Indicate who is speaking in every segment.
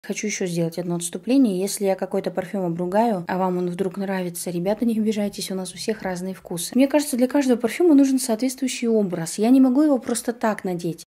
Speaker 1: Хочу еще сделать одно отступление. Если я какой-то парфюм обругаю, а вам он вдруг нравится, ребята, не обижайтесь, у нас у всех разные вкусы. Мне кажется, для каждого парфюма нужен соответствующий образ. Я не могу его просто так надеть.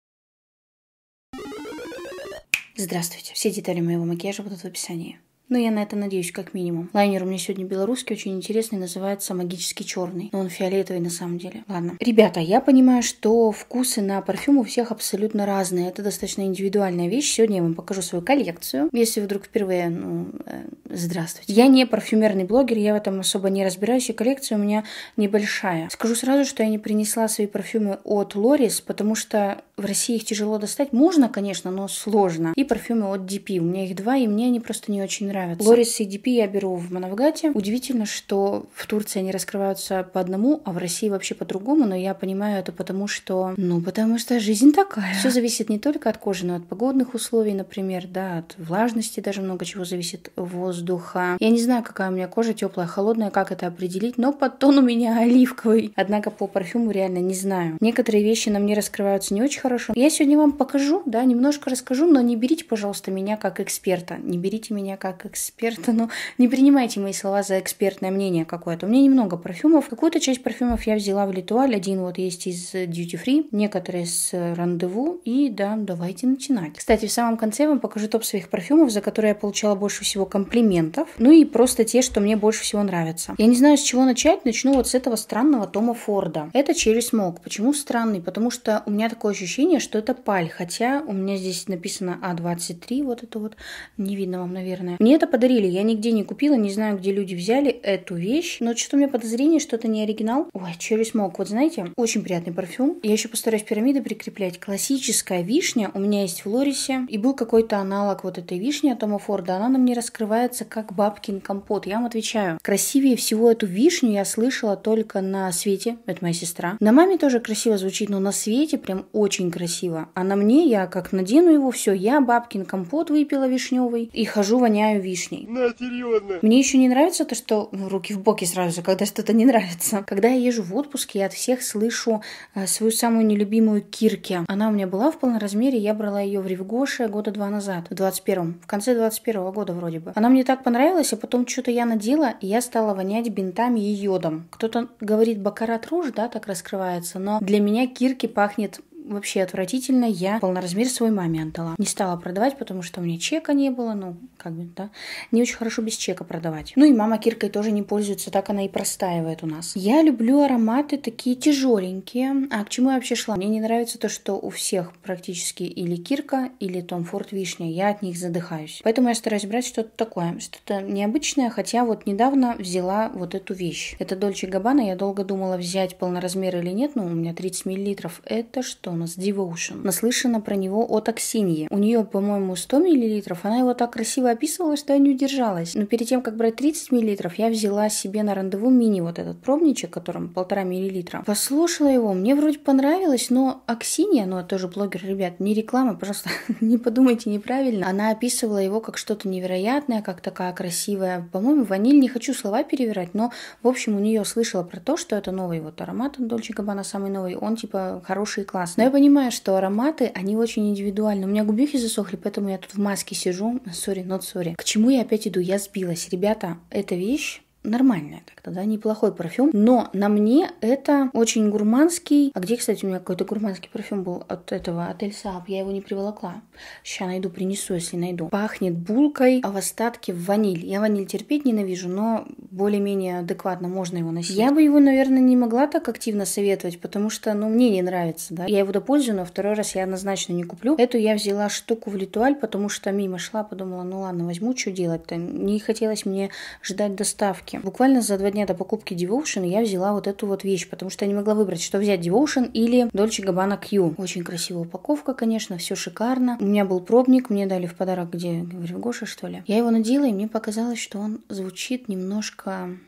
Speaker 1: Здравствуйте. Все детали моего макияжа будут в описании. Но я на это надеюсь, как минимум. Лайнер у меня сегодня белорусский, очень интересный, называется «Магический черный». Но он фиолетовый на самом деле. Ладно. Ребята, я понимаю, что вкусы на парфюм у всех абсолютно разные. Это достаточно индивидуальная вещь. Сегодня я вам покажу свою коллекцию. Если вдруг впервые, здравствуйте. Я не парфюмерный блогер, я в этом особо не разбираюсь, и коллекция у меня небольшая. Скажу сразу, что я не принесла свои парфюмы от Лорис, потому что в России их тяжело достать. Можно, конечно, но сложно. И парфюмы от DP. У меня их два, и мне они просто не очень нравятся. Лорис и DP я беру в Манавгате. Удивительно, что в Турции они раскрываются по одному, а в России вообще по-другому, но я понимаю это потому что жизнь такая. Все зависит не только от кожи, но и от погодных условий, например, да, от влажности даже много чего зависит, воздуха. Я не знаю, какая у меня кожа, теплая, холодная, как это определить, но подтон у меня оливковый. Однако по парфюму реально не знаю. Некоторые вещи на мне раскрываются не очень хорошо. Я сегодня вам покажу, да, немножко расскажу, но не берите, пожалуйста, меня как эксперта. Не берите меня как эксперта, но не принимайте мои слова за экспертное мнение какое-то. У меня немного парфюмов. Какую-то часть парфюмов я взяла в Литуаль. Один вот есть из Duty Free, некоторые с Рандеву. И да, давайте начинать. Кстати, в самом конце я вам покажу топ своих парфюмов, за которые я получала больше всего комплиментов. Ну и просто те, что мне больше всего нравятся. Я не знаю, с чего начать. Начну вот с этого странного Тома Форда. Это Cherry Smoke. Почему странный? Потому что у меня такое ощущение, что это паль. Хотя у меня здесь написано А23. Вот это вот. Не видно вам, наверное. Мне это подарили. Я нигде не купила. Не знаю, где люди взяли эту вещь. Но что-то у меня подозрение, что это не оригинал. Ой, Cherry Smoke. Вот знаете, очень приятный парфюм. Я еще постараюсь пирамиды прикреплять. Классическая вишня у меня есть в Лорисе. И был какой-то аналог вот этой вишни от Тома Форда. Она на мне раскрывается как бабкин компот. Я вам отвечаю. Красивее всего эту вишню я слышала только на Свете. Это моя сестра. На маме тоже красиво звучит, но на Свете прям очень красиво. А на мне, я как надену его, все, я бабкин компот выпила вишневый и хожу, воняю вишней.
Speaker 2: Серьезно.
Speaker 1: Мне еще не нравится то, что руки в боки сразу же, когда что-то не нравится. Когда я езжу в отпуск, я от всех слышу свою самую нелюбимую Кирки. Она у меня была в полном размере, я брала ее в Ревгоше года 2 назад, в 21-м, в конце 21-го года вроде бы. Она мне так понравилась, а потом что-то я надела, и я стала вонять бинтами и йодом. Кто-то говорит, бакарат руж, да, так раскрывается, но для меня Кирки пахнет вообще отвратительно. Я полноразмер своей маме отдала. Не стала продавать, потому что у меня чека не было. Ну, как бы, да. Не очень хорошо без чека продавать. Ну и мама Киркой тоже не пользуется, так она и простаивает у нас. Я люблю ароматы такие тяжеленькие. А к чему я вообще шла? Мне не нравится то, что у всех практически или Кирка, или Том Форд вишня. Я от них задыхаюсь. Поэтому я стараюсь брать что-то такое, что-то необычное, хотя вот недавно взяла вот эту вещь. Это Dolce Gabbana. Я долго думала, взять полноразмер или нет. Ну, у меня 30 мл. Это что? У нас Devotion. Наслышана про него от Аксиньи. У нее, по-моему, 100 мл. Она его так красиво описывала, что я не удержалась. Но перед тем, как брать 30 мл, я взяла себе на Рандеву мини вот этот пробничек, которым 1,5 мл. Послушала его, мне вроде понравилось, но Аксинья, ну, это тоже блогер, ребят, не реклама, пожалуйста, не подумайте неправильно. Она описывала его как что-то невероятное, как такая красивая, по-моему, ваниль, не хочу слова перевирать, но, в общем, у нее слышала про то, что это новый вот аромат от Dolce Gabbana, самый новый, он, типа, хороший и классный. Но я понимаю, что ароматы, они очень индивидуальны. У меня губихи засохли, поэтому я тут в маске сижу. Sorry, not sorry. К чему я опять иду? Я сбилась. Ребята, эта вещь нормальная так-то, да, неплохой парфюм, но на мне это очень гурманский. А где, кстати, у меня какой-то гурманский парфюм был от этого, от Эль Сааб, я его не приволокла. Сейчас найду, принесу, если найду. Пахнет булкой, а в остатке ваниль. Я ваниль терпеть ненавижу, но более-менее адекватно можно его носить. Я бы его, наверное, не могла так активно советовать, потому что, ну, мне не нравится, да. Я его допользую, но второй раз я однозначно не куплю. Эту я взяла штуку в Литуаль, потому что мимо шла, подумала, ну ладно, возьму, что делать-то. Не хотелось мне ждать доставки. Буквально за 2 дня до покупки Devotion я взяла вот эту вот вещь, потому что я не могла выбрать, что взять, Devotion или Dolce Gabbana Q. Очень красивая упаковка, конечно, все шикарно. У меня был пробник, мне дали в подарок, где, в Ревгоше, что ли. Я его надела, и мне показалось, что он звучит немножко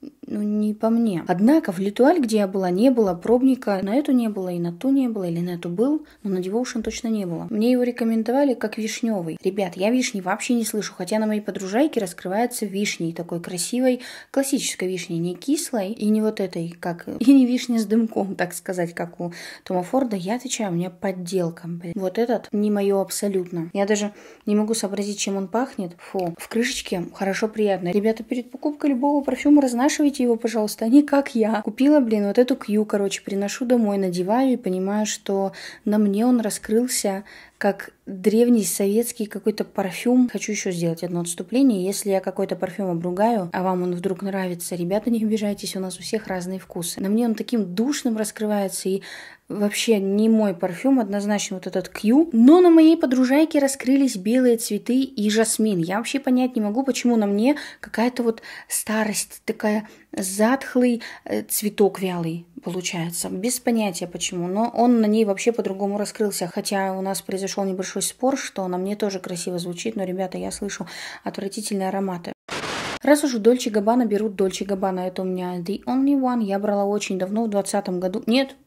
Speaker 1: не по мне. Однако в Летуаль, где я была, не было пробника. На эту не было, и на ту не было, или на эту был, но на Devotion точно не было. Мне его рекомендовали как вишневый. Ребят, я вишни вообще не слышу, хотя на моей подружайке раскрывается вишней, такой красивой, классической вишней, не кислой и не вот этой, и не вишня с дымком, так сказать, как у Тома Форда. Я отвечаю, у меня подделка. Вот этот не мое абсолютно. Я даже не могу сообразить, чем он пахнет. Фу. В крышечке хорошо, приятно. Ребята, перед покупкой любого парфюма разнашивайте его, пожалуйста, а не как я. Купила, вот эту Q, приношу домой, надеваю и понимаю, что на мне он раскрылся как древний советский какой-то парфюм. Хочу еще сделать одно отступление. Если я какой-то парфюм обругаю, а вам он вдруг нравится, ребята, не обижайтесь, у нас у всех разные вкусы. На мне он таким душным раскрывается, и вообще не мой парфюм, однозначно вот этот Q. Но на моей подружайке раскрылись белые цветы и жасмин. Я вообще понять не могу, почему на мне какая-то вот старость, такая затхлый цветок вялый получается. Без понятия почему, но он на ней вообще по-другому раскрылся. Хотя у нас произошел небольшой спор, что на мне тоже красиво звучит, но, ребята, я слышу отвратительные ароматы. Раз уж в Dolce Gabbana берут Dolce Gabbana, это у меня The Only One, я брала очень давно, в 2020 году. Нет,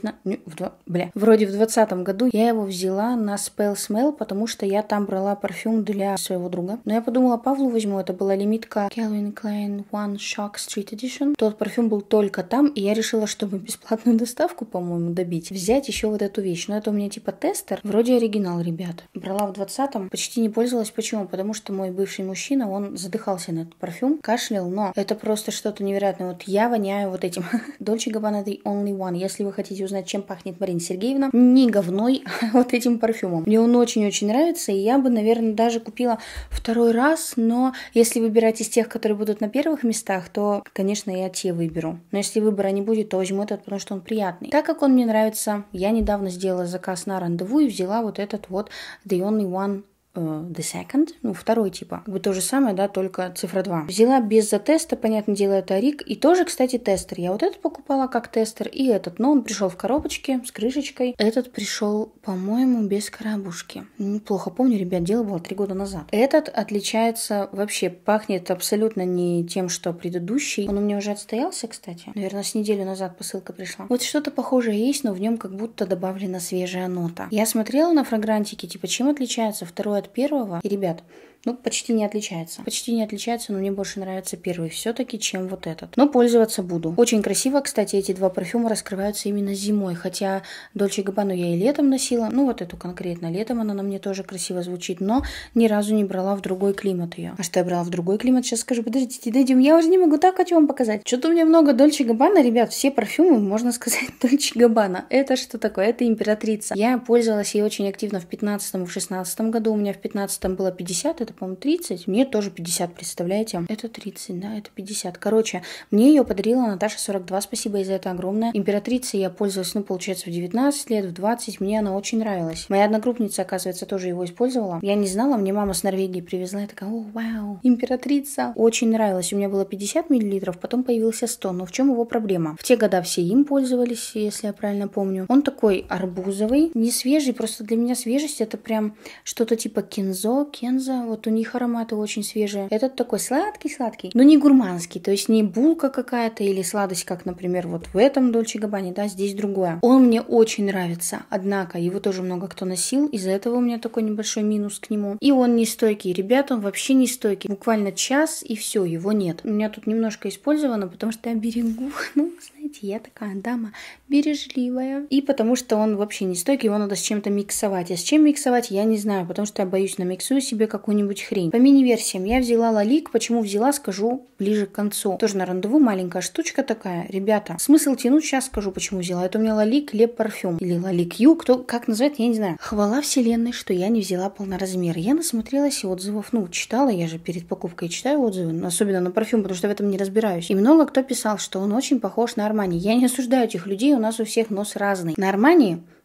Speaker 1: вроде в 2020 году я его взяла на Spell Smell, потому что я там брала парфюм для своего друга. Но я подумала, Павлу возьму, это была лимитка Calvin Klein One Shock Street Edition. Тот парфюм был только там, и я решила, чтобы бесплатную доставку, по-моему, добить, взять еще вот эту вещь. Но это у меня типа тестер, вроде оригинал, ребят. Брала в 2020-м, почти не пользовалась. Почему? Потому что мой бывший мужчина, он задыхался на этот парфюм, кашлял, но это просто что-то невероятное. Вот я воняю вот этим Dolce Gabbana The Only One. Если вы хотите узнать, чем пахнет Марина Сергеевна, не говной, а вот этим парфюмом. Мне он очень-очень нравится, и я бы, наверное, даже купила второй раз, но если выбирать из тех, которые будут на первых местах, то, конечно, я те выберу. Но если выбора не будет, то возьму этот, потому что он приятный. Так как он мне нравится, я недавно сделала заказ на рандеву и взяла вот этот вот The Only One The Second, второй типа. То же самое, да, только цифра 2. Взяла без затеста, понятное дело, это Арик. И тоже, кстати, тестер. Я вот этот покупала как тестер, и этот. Но он пришел в коробочке с крышечкой. Этот пришел, по-моему, без коробушки. Плохо помню, ребят, дело было 3 года назад. Этот отличается вообще, пахнет абсолютно не тем, что предыдущий. Он у меня уже отстоялся, кстати. Наверное, с неделю назад посылка пришла. Вот что-то похожее есть, но в нем как будто добавлена свежая нота. Я смотрела на фрагрантики, типа, чем отличается второй от первого. И, ребят, почти не отличается. Почти не отличается, но мне больше нравится первый все-таки, чем вот этот. Но пользоваться буду. Очень красиво, кстати, эти два парфюма раскрываются именно зимой. Хотя Dolce Gabbana я и летом носила. Вот эту конкретно летом она на мне тоже красиво звучит. Но ни разу не брала в другой климат ее. А что я брала в другой климат? Сейчас скажу, подождите, дойдем. Я уже не могу, так хочу вам показать. Что-то у меня много Dolce Gabbana, ребят. Все парфюмы, можно сказать, Dolce Gabbana. Это что такое? Это императрица. Я пользовалась ей очень активно в 15-м, в 16-м году. У меня в 15-м было 50, это, по-моему, 30. Мне тоже 50, представляете? Это 30, да, это 50. Короче, мне ее подарила Наташа 42. Спасибо ей за это огромное. Императрицей я пользовалась, получается, в 19 лет, в 20. Мне она очень нравилась. Моя одногруппница, оказывается, тоже его использовала. Я не знала, мне мама с Норвегии привезла. Я такая, о, вау, императрица. Очень нравилась. У меня было 50 мл, потом появился 100. Но в чем его проблема? В те года все им пользовались, если я правильно помню. Он такой арбузовый, не свежий, просто для меня свежесть это прям что-то типа кенза, вот у них ароматы очень свежие. Этот такой сладкий-сладкий, но не гурманский, то есть не булка какая-то или сладость, как, например, вот в этом Dolce Gabbana, да, здесь другое. Он мне очень нравится, однако его тоже много кто носил, из-за этого у меня такой небольшой минус к нему. И он не стойкий, ребята, он вообще не стойкий. Буквально час и все, его нет. У меня тут немножко использовано, потому что я берегу, знаете, я такая дама бережливая. И потому что он вообще не стойкий, его надо с чем-то миксовать. А с чем миксовать, я не знаю, потому что я боюсь, намиксую себе какую-нибудь хрень. По мини-версиям я взяла Лалик. Почему взяла, скажу ближе к концу. Тоже на рандеву, маленькая штучка такая. Ребята, смысл тянуть, сейчас скажу, почему взяла. Это у меня Лалик Леп парфюм. Или Лалик Ю, кто как называет, я не знаю. Хвала вселенной, что я не взяла полноразмер. Я насмотрелась отзывов. Читала, я же перед покупкой читаю отзывы, особенно на парфюм, потому что в этом не разбираюсь. И много кто писал, что он очень похож на Армани. Я не осуждаю этих людей, у нас у всех нос разный. На Армани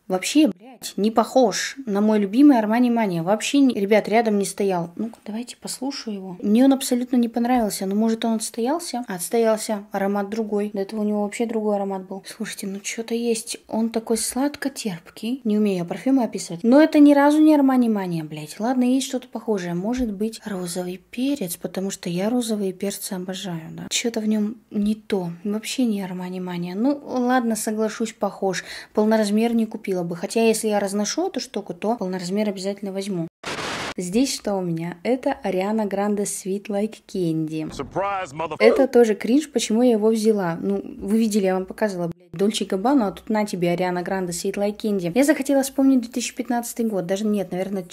Speaker 1: Вообще, блядь, не похож на мой любимый Armani Mania. Вообще, ребят, рядом не стоял. Ну-ка, давайте послушаю его. Мне он абсолютно не понравился. Ну, может, он отстоялся? Отстоялся. Аромат другой. До этого у него вообще другой аромат был. Слушайте, ну что-то есть. Он такой сладко-терпкий. Не умею я парфюмы описывать. Но это ни разу не Armani Mania, блядь. Ладно, есть что-то похожее. Может быть, розовый перец, потому что я розовые перцы обожаю, да. Что-то в нем не то. Вообще не Armani Mania. Ну, ладно, соглашусь, похож. Полноразмер не купила бы. Хотя, если я разношу эту штуку, то полноразмер обязательно возьму. Здесь что у меня? Это Ariana Grande Sweet Like Candy. Surprise, это тоже кринж, почему я его взяла. Ну, вы видели, я вам показывала, блядь, Dolce & Gabbana, а тут на тебе Ariana Grande Sweet Like Candy. Я захотела вспомнить 2015 год, даже нет, наверное,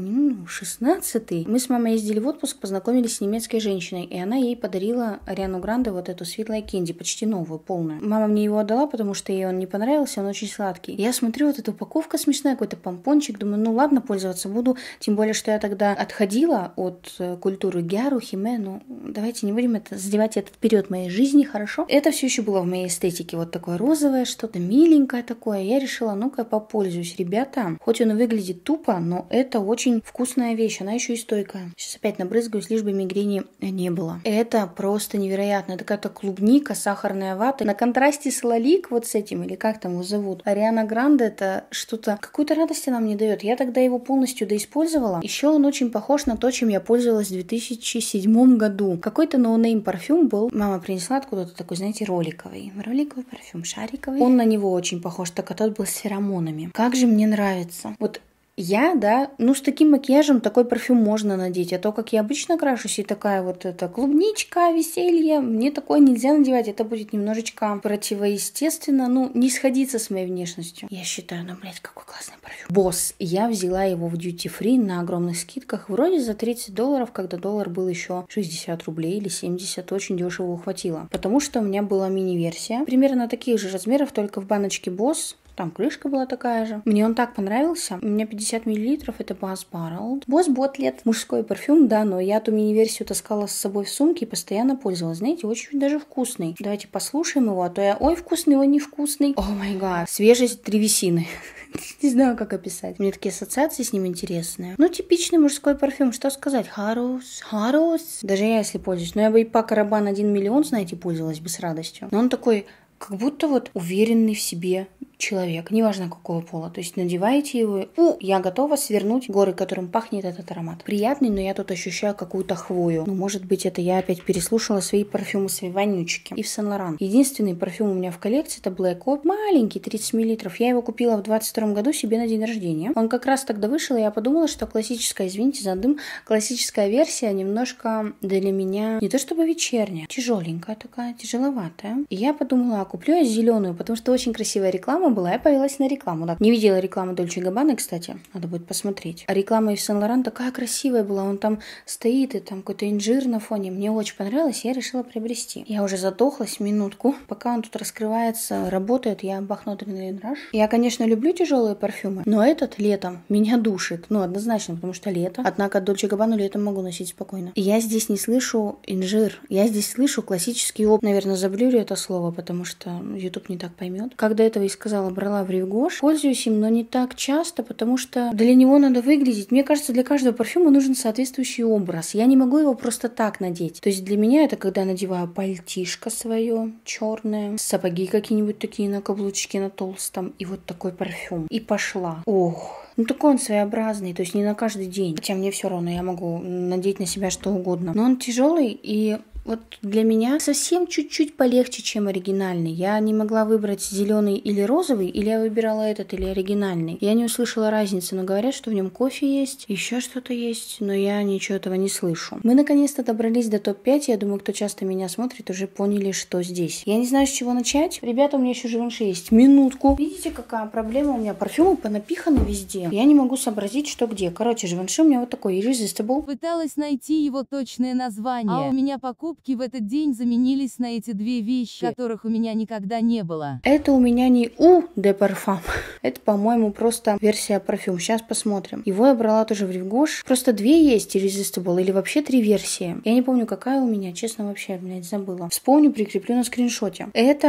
Speaker 1: 16-й. Мы с мамой ездили в отпуск, познакомились с немецкой женщиной, и она ей подарила Ariana Grande вот эту Sweet Like Candy, почти новую, полную. Мама мне его отдала, потому что ей он не понравился, он очень сладкий. Я смотрю, вот эта упаковка смешная, какой-то помпончик, думаю, ну ладно, пользоваться буду, тем более, что я тогда отходила от культуры Гяру, Химе, ну давайте не будем задевать этот период моей жизни, хорошо? Это все еще было в моей эстетике, вот такое розовое, что-то миленькое такое. Я решила, ну-ка попользуюсь. Ребята, хоть он и выглядит тупо, но это очень вкусная вещь, она еще и стойкая. Сейчас опять набрызгаюсь, лишь бы мигрени не было. Это просто невероятно. Это какая-то клубника, сахарная вата. На контрасте с Лалик вот с этим, или как там его зовут, Ариана Гранде, это что-то, какую-то радость она мне дает. Я тогда его полностью доиспользовала. Еще он очень похож на то, чем я пользовалась в 2007 году. Какой-то ноунейм парфюм был. Мама принесла откуда-то такой, знаете, роликовый. Роликовый парфюм, шариковый. Он на него очень похож, так тот был с феромонами. Как же мне нравится. Вот я, да, ну с таким макияжем такой парфюм можно надеть, а то, как я обычно крашусь, и такая вот эта клубничка, веселье, мне такое нельзя надевать, это будет немножечко противоестественно, ну, не сходиться с моей внешностью. Я считаю, ну, блядь, какой классный парфюм. Босс, я взяла его в duty free на огромных скидках, вроде за $30, когда доллар был еще 60 рублей или 70, очень дешево ухватило, потому что у меня была мини-версия, примерно таких же размеров, только в баночке Босс. Там крышка была такая же. Мне он так понравился. У меня 50 мл, это Boss Bottled. Boss Bottled. Мужской парфюм, да, но я ту мини-версию таскала с собой в сумке и постоянно пользовалась. Знаете, очень даже вкусный. Давайте послушаем его, а то я, ой, вкусный, ой, невкусный. О май гад. Свежесть древесины. Не знаю, как описать. Мне такие ассоциации с ним интересные. Ну, типичный мужской парфюм, что сказать? Харус. Даже я, если пользуюсь. Но я бы и Paco Rabanne 1 миллион, знаете, пользовалась бы с радостью. Но он такой, как будто вот уверенный в себе человек, неважно какого пола. То есть надеваете его, я готова свернуть горы, которым пахнет этот аромат. Приятный, но я тут ощущаю какую-то хвою. Ну, может быть, это я опять переслушала свои парфюмы, свои вонючки. Ив Сен Лоран. Единственный парфюм у меня в коллекции, это Black Ops. Маленький, 30 мл. Я его купила в 22 году себе на день рождения. Он как раз тогда вышел, и я подумала, что классическая, извините за дым, классическая версия немножко для меня не то чтобы вечерняя, тяжеленькая такая, тяжеловатая. И я подумала, куплю я зеленую, потому что очень красивая реклама была, я повелась на рекламу. Да. Не видела рекламу Dolce & Gabbana, кстати, надо будет посмотреть. А реклама Ив Сен Лоран такая красивая была, он там стоит, и там какой-то инжир на фоне. Мне очень понравилось, я решила приобрести. Я уже задохлась минутку, пока он тут раскрывается, работает, я бахну адреналин раш. Я, конечно, люблю тяжелые парфюмы, но этот летом меня душит, ну, однозначно, потому что лето. Однако Dolce & Gabbana летом могу носить спокойно. И я здесь не слышу инжир, я здесь слышу классический опыт. Наверное, заблюрю это слово, потому что YouTube не так поймет. Как до этого и сказала, брала в Ревгош. Пользуюсь им, но не так часто, потому что для него надо выглядеть. Мне кажется, для каждого парфюма нужен соответствующий образ. Я не могу его просто так надеть. То есть для меня это когда надеваю пальтишко свое черное, сапоги какие-нибудь такие на каблучке, на толстом, и вот такой парфюм. И пошла. Ох. Ну, такой он своеобразный, то есть не на каждый день. Хотя мне все равно, я могу надеть на себя что угодно. Но он тяжелый, и вот для меня совсем чуть-чуть полегче, чем оригинальный. Я не могла выбрать зеленый или розовый, или я выбирала этот, или оригинальный. Я не услышала разницы, но говорят, что в нем кофе есть, еще что-то есть, но я ничего этого не слышу. Мы наконец-то добрались до топ-5. Я думаю, кто часто меня смотрит, уже поняли, что здесь. Я не знаю, с чего начать. Ребята, у меня еще Живанши есть. Минутку. Видите, какая проблема у меня? Парфюмы понапиханы везде. Я не могу сообразить, что где. Короче, Живанши у меня вот такой Irresistible.
Speaker 2: Пыталась найти его точное название, а у меня покупки в этот день заменились на эти две вещи, которых у меня никогда не было.
Speaker 1: Это у меня не Eau de Parfum. Это, по-моему, просто версия парфюм. Сейчас посмотрим. Его я брала тоже в Ревгош. Просто две есть Irresistible или вообще три версии. Я не помню, какая у меня. Честно, вообще, блядь, забыла. Вспомню, прикреплю на скриншоте. Это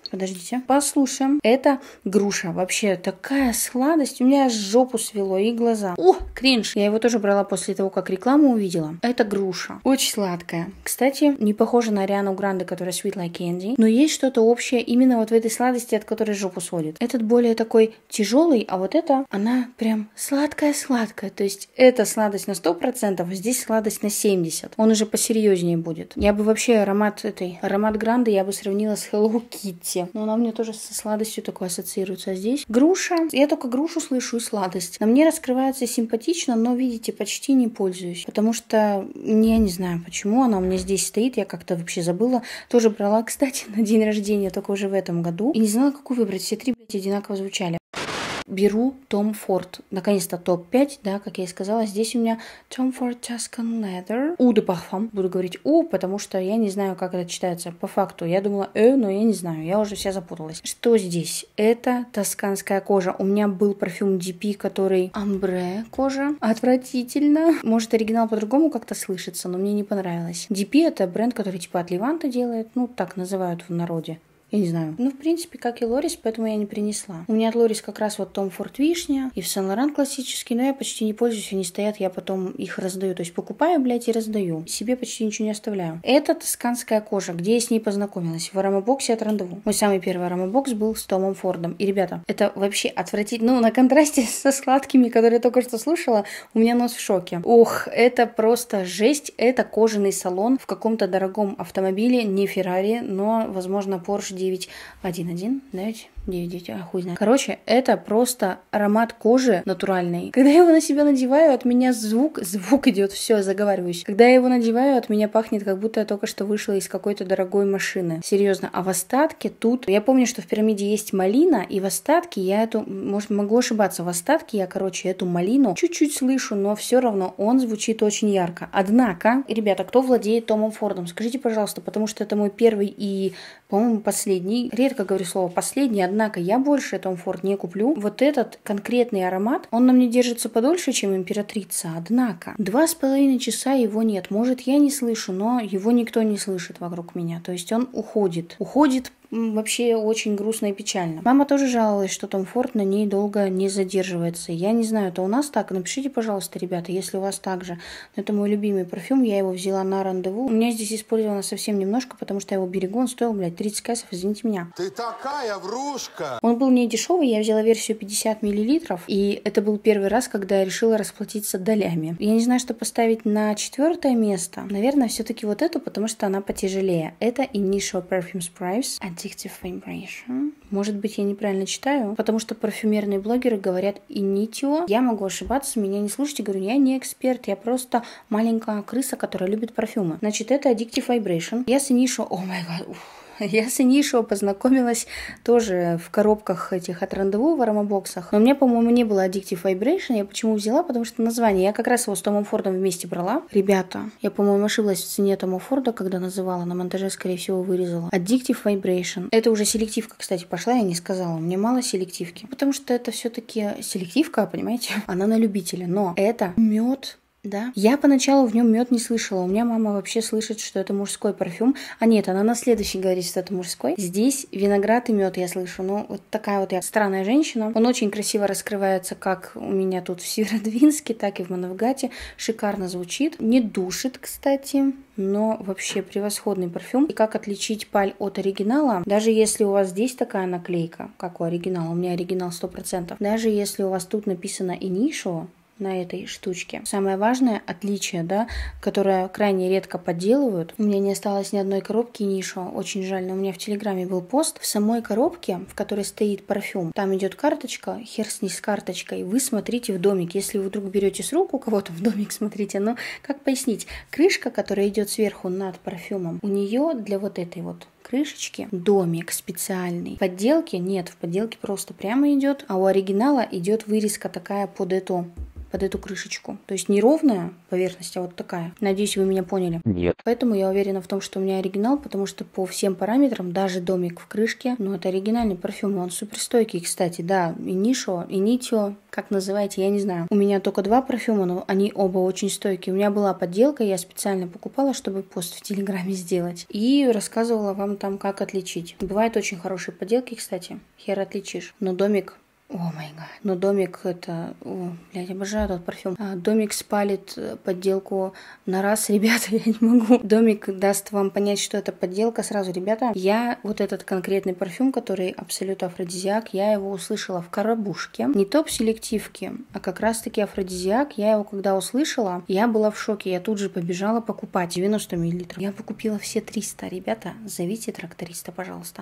Speaker 1: Подождите, послушаем. Это груша. Вообще такая сладость. У меня аж жопу свело и глаза. О, кринж. Я его тоже брала после того, как рекламу увидела. Это груша. Очень сладкая. Кстати, не похожа на Ариану Гранде, которая Sweet Like Candy. Но есть что-то общее именно вот в этой сладости, от которой жопу сводит. Этот более такой тяжелый, а вот эта, она прям сладкая-сладкая. То есть это сладость на 100%, а здесь сладость на 70%. Он уже посерьезнее будет. Я бы вообще аромат Гранды я бы сравнила с Hello Kitty. Но она мне тоже со сладостью такой ассоциируется. А здесь груша. Я только грушу слышу и сладость. На мне раскрывается симпатично, но, видите, почти не пользуюсь. Потому что я не знаю, почему она у меня здесь стоит. Я как-то вообще забыла. Тоже брала, кстати, на день рождения, только уже в этом году. И не знала, какую выбрать. Все три, одинаково звучали. Беру Tom Ford. Наконец-то топ-5, да, как я и сказала. Здесь у меня Tom Ford Tuscan Leather. Eau de Parfum. Буду говорить «у», потому что я не знаю, как это читается по факту. Я думала но я не знаю. Я уже вся запуталась. Что здесь? Это тосканская кожа. У меня был парфюм DP, который амбре кожа. Отвратительно. Может, оригинал по-другому как-то слышится, но мне не понравилось. DP — это бренд, который типа от Леванта делает. Ну, так называют в народе. Я не знаю. Ну, в принципе, как и Лорис, поэтому я не принесла. У меня от Лорис как раз вот Том Форд Вишня и в Сен-Лоран классический, но я почти не пользуюсь, они стоят, я потом их раздаю. То есть покупаю, блядь, и раздаю. Себе почти ничего не оставляю. Это тосканская кожа, где я с ней познакомилась. В аромабоксе от Рандеву. Мой самый первый аромабокс был с Томом Фордом. И, ребята, это вообще отвратительно. Ну, на контрасте со сладкими, которые я только что слушала, у меня нос в шоке. Ох, это просто жесть. Это кожаный салон в каком-то дорогом автомобиле, не Феррари, но, возможно, Porsche 911, давайте 9, хуй знает. Короче, это просто аромат кожи натуральный. Когда я его на себя надеваю, от меня звук идет, все, заговариваюсь. Когда я его надеваю, от меня пахнет, как будто я только что вышла из какой-то дорогой машины. Серьезно. А в остатке тут... Я помню, что в пирамиде есть малина, и в остатке я эту... Может, могу ошибаться. В остатке я, эту малину чуть-чуть слышу, но все равно он звучит очень ярко. Однако, ребята, кто владеет Томом Фордом? Скажите, пожалуйста, потому что это мой первый и, по-моему, последний. Редко говорю слово «последний», однако я больше Том Форд не куплю. Вот этот конкретный аромат, он на мне держится подольше, чем императрица. Однако 2,5 часа его нет. Может, я не слышу, но его никто не слышит вокруг меня. То есть он уходит. Уходит вообще очень грустно и печально. Мама тоже жаловалась, что Том Форд на ней долго не задерживается. Я не знаю, это у нас так? Напишите, пожалуйста, ребята, если у вас так же. Это мой любимый парфюм, я его взяла на Рандеву. У меня здесь использовано совсем немножко, потому что я его берегу. Он стоил, 30 кайсов, извините меня.
Speaker 3: Ты такая врушка!
Speaker 1: Он был не дешевый, я взяла версию 50 мл, и это был первый раз, когда я решила расплатиться долями. Я не знаю, что поставить на 4 место. Наверное, все-таки вот эту, потому что она потяжелее. Это Initial Perfumes Price Addictive Vibration. Может быть, я неправильно читаю, потому что парфюмерные блогеры говорят Initio. Я могу ошибаться, меня не слушайте, говорю, я не эксперт, я просто маленькая крыса, которая любит парфюмы. Значит, это Addictive Vibration. Я с Initio, о май гад, я с Initio познакомилась тоже в коробках этих от Рандеву в аромабоксах. Но у меня, по-моему, не было Addictive Vibration. Я почему взяла? Потому что название. Я как раз его с Томом Фордом вместе брала. Ребята, я, по-моему, ошиблась в цене Тома Форда, когда называла. На монтаже, скорее всего, вырезала. Addictive Vibration. Это уже селективка, кстати, пошла, я не сказала. Мне мало селективки. Потому что это все-таки селективка, понимаете? Она на любителя. Но это мед. Да. Я поначалу в нем мед не слышала. У меня мама вообще слышит, что это мужской парфюм. А нет, она на следующий говорит, что это мужской. Здесь виноград и мед я слышу. Ну, вот такая вот я странная женщина. Он очень красиво раскрывается, как у меня тут в Северодвинске, так и в Манавгате. Шикарно звучит. Не душит, кстати. Но вообще превосходный парфюм. И как отличить паль от оригинала? Даже если у вас здесь такая наклейка, как у оригинала, у меня оригинал 100%. Даже если у вас тут написано Initio, на этой штучке. Самое важное отличие, да, которое крайне редко подделывают. У меня не осталось ни одной коробки Initio. Очень жаль, но у меня в Телеграме был пост. В самой коробке, в которой стоит парфюм, там идет карточка, хер с ней с карточкой. Вы смотрите в домик. Если вы вдруг берете с рук у кого-то в домик, смотрите. Но как пояснить? Крышка, которая идет сверху над парфюмом, у нее для вот этой вот крышечки домик специальный. В подделке нет, в подделке просто прямо идет, а у оригинала идет вырезка такая под эту под эту крышечку. То есть не ровная поверхность, а вот такая. Надеюсь, вы меня поняли.
Speaker 4: Нет.
Speaker 1: Поэтому я уверена в том, что у меня оригинал, потому что по всем параметрам, даже домик в крышке, ну, это оригинальный парфюм, он суперстойкий, кстати, да, и Нишо, и Нитио, как называете, я не знаю. У меня только 2 парфюма, но они оба очень стойкие. У меня была подделка, я специально покупала, чтобы пост в Телеграме сделать. И рассказывала вам там, как отличить. Бывают очень хорошие подделки, кстати, хер отличишь. Но домик... О май гад. Но домик это... О, блядь, обожаю этот парфюм. Домик спалит подделку на раз, ребята, я не могу. Домик даст вам понять, что это подделка сразу, ребята. Я вот этот конкретный парфюм, который абсолют афродизиак, я его услышала в коробушке. Не топ-селективки, а как раз-таки афродизиак. Я его когда услышала, я была в шоке. Я тут же побежала покупать 90 мл. Я бы купила все 300, ребята. Зовите тракториста, пожалуйста.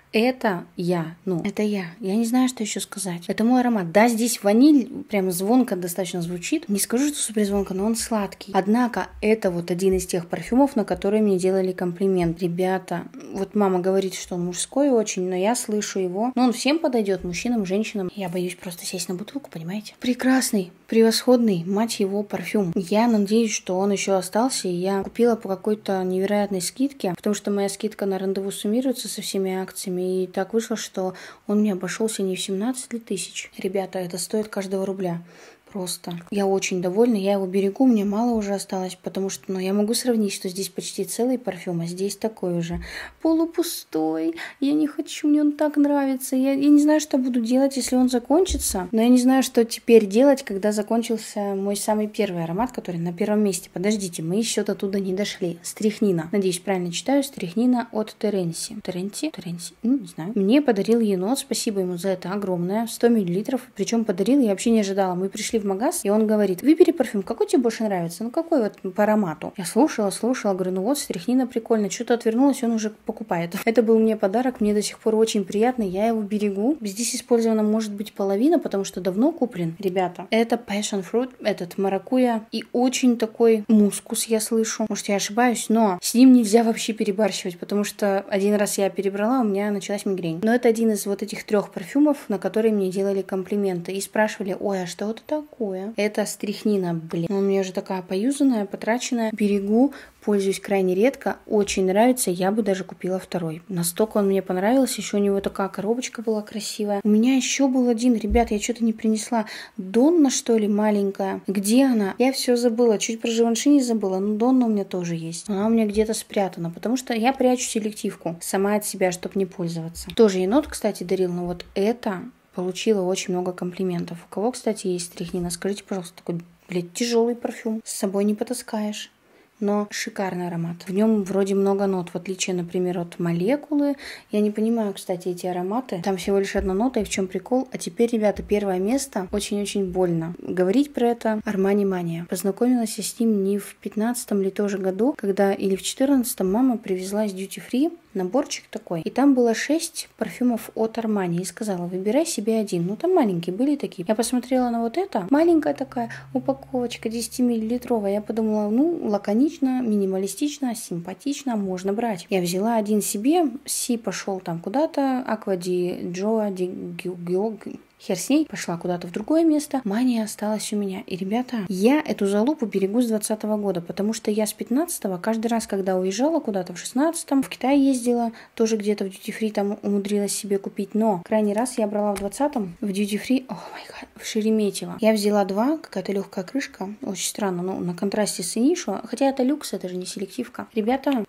Speaker 1: Это я. Это я. Я не знаю, что еще сказать. Это мой аромат. Да, здесь ваниль прям звонко достаточно звучит. Не скажу, что супер звонко, но он сладкий. Однако это вот один из тех парфюмов, на которые мне делали комплимент. Ребята, вот мама говорит, что он мужской очень, но я слышу его. Но он всем подойдет, мужчинам, женщинам. Я боюсь просто сесть на бутылку, понимаете? Прекрасный, превосходный, мать его, парфюм. Я надеюсь, что он еще остался, и я купила по какой-то невероятной скидке, потому что моя скидка на рандеву суммируется со всеми акциями, и так вышло, что он мне обошелся не в 17 тысяч. Ребята, это стоит каждого рубля. Просто. Я очень довольна, я его берегу, мне мало уже осталось, потому что, я могу сравнить, что здесь почти целый парфюм, а здесь такой уже полупустой. Я не хочу, мне он так нравится. Я не знаю, что буду делать, если он закончится, но я не знаю, что теперь делать, когда закончился мой самый первый аромат, который на первом месте. Подождите, мы еще до туда не дошли. Стрихнина. Надеюсь, правильно читаю. Стрихнина от Теренси. Теренси? Не знаю. Мне подарил енот, спасибо ему за это огромное, 100 мл. Причем подарил, я вообще не ожидала. Мы пришли в магаз, и он говорит: выбери парфюм, какой тебе больше нравится, какой вот по аромату. Я слушала, говорю, вот, стрихнина прикольно, что-то отвернулась, он уже покупает. Это был мне подарок, мне до сих пор очень приятный, я его берегу. Здесь использована может быть половина, потому что давно куплен. Ребята, это passion fruit, этот маракуйя, и очень такой мускус я слышу. Может, я ошибаюсь, но с ним нельзя вообще перебарщивать, потому что один раз я перебрала, у меня началась мигрень. Но это один из вот этих 3 парфюмов, на которые мне делали комплименты и спрашивали: ой, а что это такое? Это стрихнина, блин. У меня уже такая поюзанная, потраченная. Берегу, пользуюсь крайне редко. Очень нравится, я бы даже купила 2. Настолько он мне понравился. Еще у него такая коробочка была красивая. У меня еще был один. Ребят, я что-то не принесла. Донна, что ли, маленькая? Где она? Я все забыла. Чуть про Живанши не забыла. Но Донна у меня тоже есть. Она у меня где-то спрятана, потому что я прячу селективку сама от себя, чтобы не пользоваться. Тоже енот, кстати, дарил, но вот это... Получила очень много комплиментов. У кого, кстати, есть стрихнина? Скажите, пожалуйста, такой, тяжелый парфюм. С собой не потаскаешь. Но шикарный аромат. В нем вроде много нот, в отличие, например, от молекулы. Я не понимаю, кстати, эти ароматы. Там всего лишь 1 нота, и в чем прикол? А теперь, ребята, 1 место. Очень-очень больно говорить про это. Armani Mania. Познакомилась я с ним не в 15-м ли тоже году, когда или в 14-м мама привезла из Duty Free наборчик такой. И там было 6 парфюмов от Armani. И сказала: выбирай себе один. Там маленькие были такие. Я посмотрела на вот это. Маленькая такая упаковочка 10-миллилитровая. Я подумала, лаконично, минималистично, симпатично, можно брать. Я взяла один себе. Си пошел там куда-то. Аква ди Джоа ди Геог. Хер с ней, пошла куда-то в другое место. Мания осталась у меня. И, ребята, я эту залупу берегу с 20 года, потому что я с 15-го каждый раз, когда уезжала куда-то, в 16-м, в Китай ездила, тоже где-то в Duty Free там умудрилась себе купить. Но крайний раз я брала в 20-м в Duty Free, в Шереметьево. Я взяла 2, какая-то легкая крышка, очень странно, на контрасте с Инишо, хотя это люкс, это же не селективка. Ребята,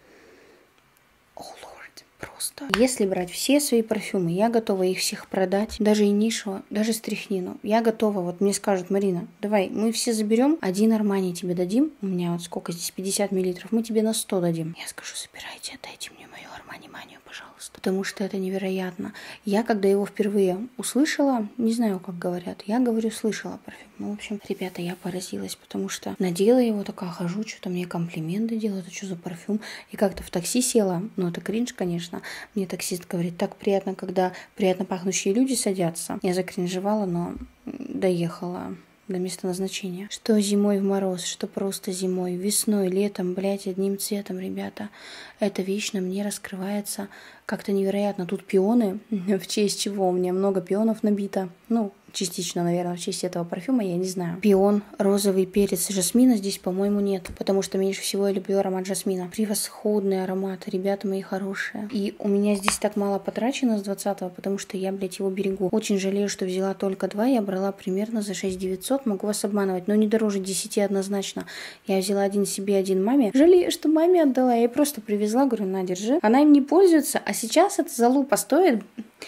Speaker 1: просто. Если брать все свои парфюмы, я готова их всех продать. Даже Инишо, даже стрихнину. Я готова. Вот мне скажут: Марина, давай, мы все заберем, 1 Армани тебе дадим. У меня вот сколько здесь, 50 миллилитров. Мы тебе на 100 дадим. Я скажу: собирайте, отдайте мне мою Армани Манию, пожалуйста. Потому что это невероятно. Я, когда его впервые услышала, не знаю, как говорят, я говорю, слышала парфюм. В общем, ребята, я поразилась, потому что надела его, такая хожу, что-то мне комплименты делают, это что за парфюм? И как-то в такси села, это кринж, конечно. Мне таксист говорит: так приятно, когда приятно пахнущие люди садятся. Я закринжевала, но доехала до места назначения. Что зимой в мороз, что просто зимой, весной, летом, одним цветом, ребята. Это вечно мне раскрывается как-то невероятно. Тут пионы, в честь чего? У меня много пионов набито. Ну, частично, наверное, в честь этого парфюма, я не знаю. Пион, розовый перец, жасмина здесь, по-моему, нет, потому что меньше всего я люблю аромат жасмина. Превосходный аромат, ребята мои хорошие. И у меня здесь так мало потрачено с 20-го, потому что я, блядь, его берегу. Очень жалею, что взяла только 2, я брала примерно за 6 900, могу вас обманывать, но не дороже 10 однозначно. Я взяла один себе, один маме. Жалею, что маме отдала, я ей просто привезла, говорю, на, держи. Она им не пользуется, а сейчас эта залупа стоит...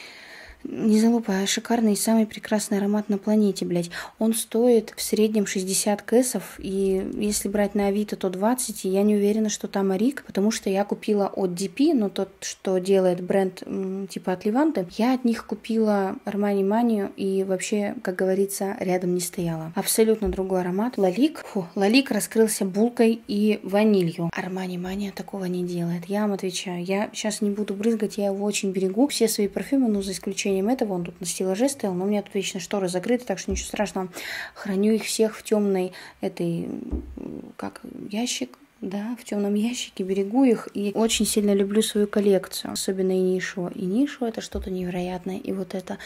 Speaker 1: Не залупа, а шикарный и самый прекрасный аромат на планете, блядь. Он стоит в среднем 60 кэсов, и если брать на Авито, то 20, и я не уверена, что там Арик, потому что я купила от DP, но тот, что делает бренд типа от Леванты, я от них купила Armani Mania, и вообще, как говорится, рядом не стояла. Абсолютно другой аромат. Лалик. Лалик раскрылся булкой и ванилью. Armani Mania такого не делает. Я вам отвечаю. Я сейчас не буду брызгать, я его очень берегу. Все свои парфюмы, ну, за исключением этого, он тут на стеллаже стоял, но у меня тут вечно шторы закрыты, так что ничего страшного. Храню их всех в темной этой, как, ящик, да, в темном ящике, берегу их и очень сильно люблю свою коллекцию, особенно Инишо. Инишо это что-то невероятное, и вот это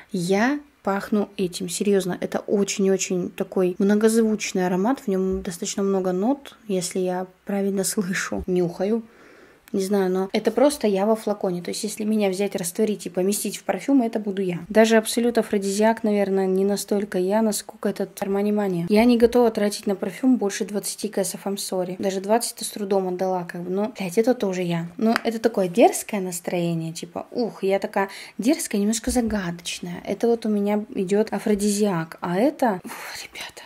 Speaker 1: я пахну этим, серьезно, это очень-очень такой многозвучный аромат, в нем достаточно много нот, если я правильно слышу, нюхаю. Не знаю, но это просто я во флаконе. То есть, если меня взять, растворить и поместить в парфюм, это буду я. Даже Абсолют Афродизиак, наверное, не настолько я, насколько этот Armani Mania. Я не готова тратить на парфюм больше 20 кэсов, I'm sorry. Даже 20-то с трудом отдала, как бы. Но, блядь, это тоже я. Но это такое дерзкое настроение, типа, я такая дерзкая, немножко загадочная. Это вот у меня идет Афродизиак. А это, ребята,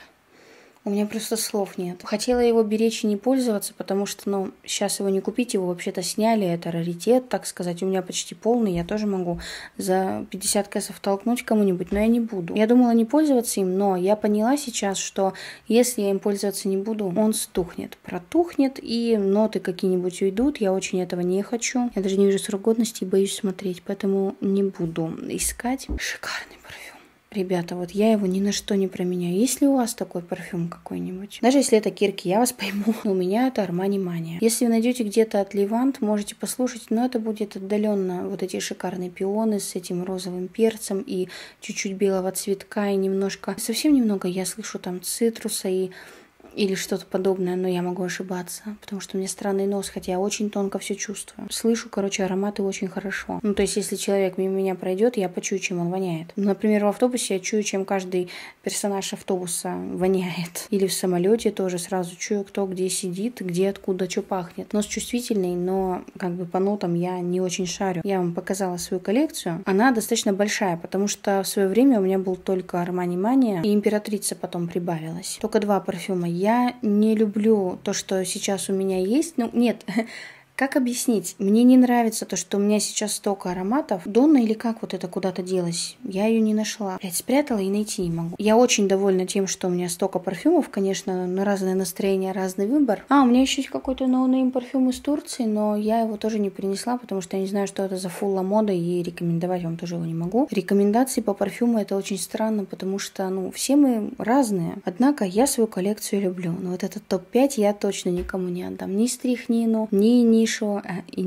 Speaker 1: у меня просто слов нет. Хотела его беречь и не пользоваться, потому что, сейчас его не купить, его вообще-то сняли, это раритет, так сказать. У меня почти полный, я тоже могу за 50 кэсов толкнуть кому-нибудь, но я не буду. Я думала не пользоваться им, но я поняла сейчас, что если я им пользоваться не буду, он стухнет, протухнет, и ноты какие-нибудь уйдут. Я очень этого не хочу. Я даже не вижу срок годности и боюсь смотреть, поэтому не буду искать. Шикарный парфюм. Ребята, вот я его ни на что не променяю. Есть ли у вас такой парфюм какой-нибудь? Даже если это Кирки, я вас пойму. У меня это Armani Mania. Если вы найдете где-то от Левант, можете послушать, но это будет отдаленно вот эти шикарные пионы с этим розовым перцем и чуть-чуть белого цветка и немножко, совсем немного я слышу там цитруса или что-то подобное, но я могу ошибаться, потому что у меня странный нос, хотя я очень тонко все чувствую. Слышу, ароматы очень хорошо. То есть, если человек мимо меня пройдет, я почую, чем он воняет. Например, в автобусе я чую, чем каждый персонаж автобуса воняет. Или в самолете тоже сразу чую, кто где сидит, где, откуда, что пахнет. Нос чувствительный, но по нотам я не очень шарю. Я вам показала свою коллекцию. Она достаточно большая, потому что в свое время у меня был только Armani Mania, и Императрица потом прибавилась. Только 2 парфюма. Я не люблю то, что сейчас у меня есть. Нет, как объяснить? Мне не нравится то, что у меня сейчас столько ароматов. Донна или как вот это куда-то делась? Я ее не нашла. Блять, спрятала и найти не могу. Я очень довольна тем, что у меня столько парфюмов. Конечно, на разное настроение, разный выбор. У меня еще есть какой-то ноунейм парфюм из Турции, но я его тоже не принесла, потому что я не знаю, что это за фулла мода, и рекомендовать вам тоже его не могу. Рекомендации по парфюму это очень странно, потому что, все мы разные. Однако я свою коллекцию люблю. Но вот этот топ-5 я точно никому не отдам. Ни Стрихнину, ни Инишо,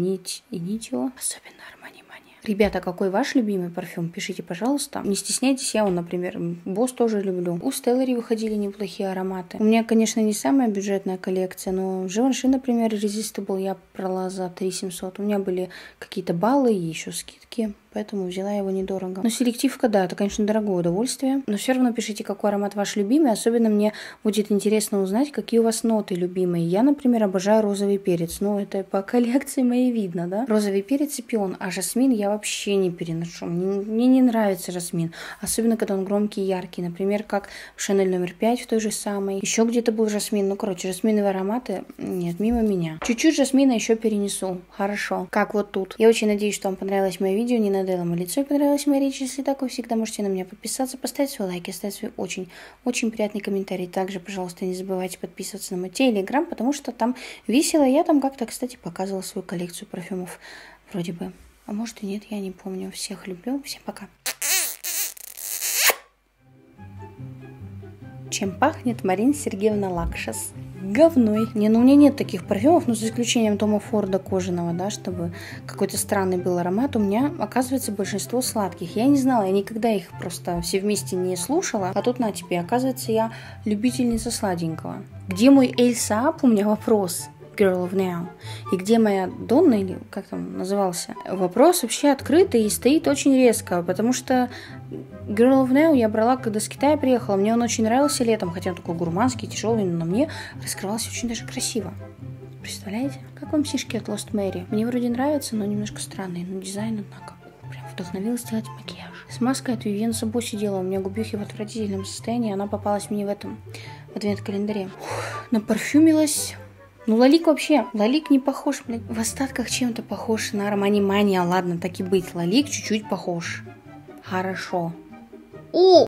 Speaker 1: Инитио, особенно Armani Mania. Ребята, какой ваш любимый парфюм? Пишите, пожалуйста. Не стесняйтесь, я например, Босс тоже люблю. У Стеллари выходили неплохие ароматы. У меня, конечно, не самая бюджетная коллекция, но Givenchy, например, Irresistible я брала за 3700. У меня были какие-то баллы и еще скидки, поэтому взяла его недорого. Но селективка, да, это, конечно, дорогое удовольствие. Но все равно пишите, какой аромат ваш любимый. Особенно мне будет интересно узнать, какие у вас ноты любимые. Я, например, обожаю розовый перец. Это по коллекции моей видно, да? Розовый перец и пион. А жасмин я вообще не переношу. Мне не нравится жасмин. Особенно, когда он громкий и яркий. Например, как в Шанель номер 5 в той же самой. Еще где-то был жасмин. Жасминовые ароматы, нет, мимо меня. Чуть-чуть жасмина еще перенесу. Хорошо. Как вот тут. Я очень надеюсь, что вам понравилось мое видео. Не надоело мое лицо и понравилась моя речь. Если так, вы всегда можете на меня подписаться, поставить свой лайк, оставить свой очень приятный комментарий. Также, пожалуйста, не забывайте подписываться на мой телеграм, потому что там весело. Я там как-то, кстати, показывала свою коллекцию парфюмов. Вроде бы. А может и нет, я не помню. Всех люблю. Всем пока. чем пахнет Марина Сергеевна Лакшас. Говной. Не, ну у меня нет таких парфюмов, но за исключением Тома Форда кожаного, да, чтобы какой-то странный был аромат. У меня, оказывается, большинство сладких. Я не знала, я никогда их просто все вместе не слушала. А тут на тебе, оказывается, я любительница сладенького. Где мой Эльса Ап? У меня вопрос. Girl of Now. И где моя Донна, или как там назывался? Вопрос вообще открытый и стоит очень резко, потому что Girl of Now я брала, когда с Китая приехала. Мне он очень нравился летом, хотя он такой гурманский, тяжелый, но на мне раскрывался очень даже красиво. Представляете? Как вам сишки от Lost Mary? Мне вроде нравится, но немножко странный. Но дизайн, однако, прям вдохновилась делать макияж. С маской от Vivienne Sabo сидела. У меня губёхи в отвратительном состоянии. Она попалась мне в этом адвент-календаре. Напарфюмилась. Ну, Лалик вообще, Лалик не похож, блядь, в остатках чем-то похож на Armani Mania. Ладно, так и быть, Лалик чуть-чуть похож. Хорошо. О!